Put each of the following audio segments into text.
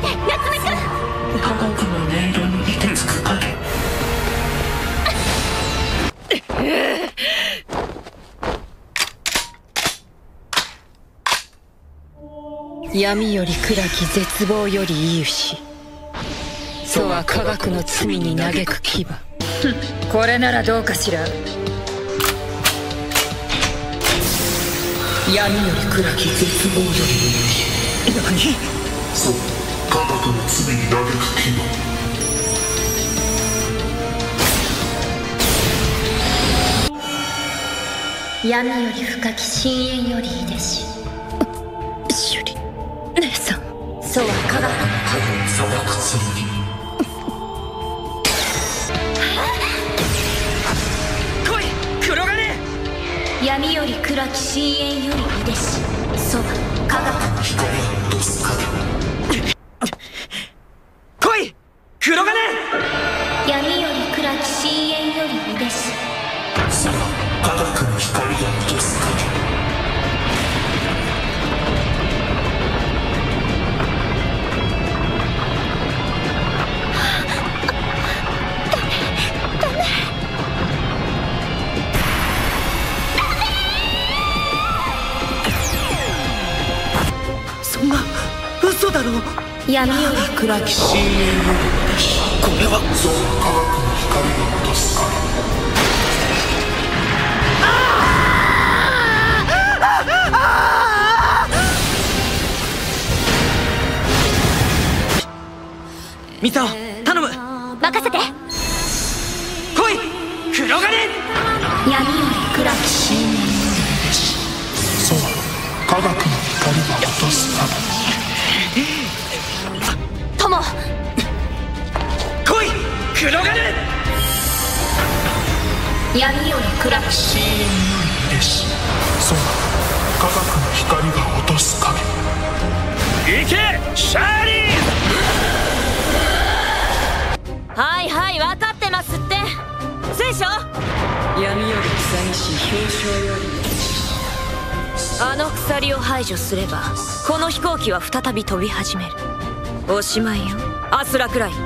て夏目くん。 科学の音色に凍てつく影。 闇より暗き絶望よりいゆし、そは科学の罪に嘆く牙。これならどうかしら。闇より暗き絶望よりいゆし。何？ そう科学の罪に嘆く牙。 闇より深き深淵よりいでし。 シュリ姉さん。 そうは科学の影に裁く剣。 来い黒金。 闇より暗き深淵よりいでし。そうは科学の光が落とす影。 来い黒金。 闇より暗き深淵よりいでし。 そう科学の光が落とす影。 そんな嘘だろ。 闇より暗き深淵よりいでし。これはそう科学の光が落とす影。 ミサオ頼む。 任せて。 来い黒金。 闇より暗き深淵よりいでし。 そう科学の光が落とす影。 友。 来い黒金。 闇より暗き深淵よいでし。そう科学の光が落とす影。 行けシャーリー。 はいはい分かってますって聖書。 闇より潔し表彰よりあの鎖を排除すればこの飛行機は再び飛び始める。おしまいよアスラクライ。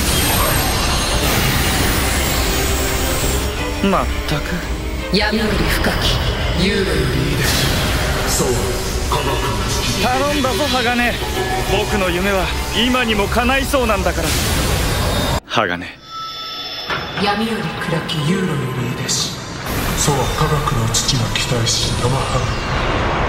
まったく闇より深き幽霊よりいいです。 そう科学の頼んだぞ鋼。僕の夢は今にも叶いそうなんだから鋼。 闇より暗き幽霊よりいいです。 そう科学の父が期待し生ハム。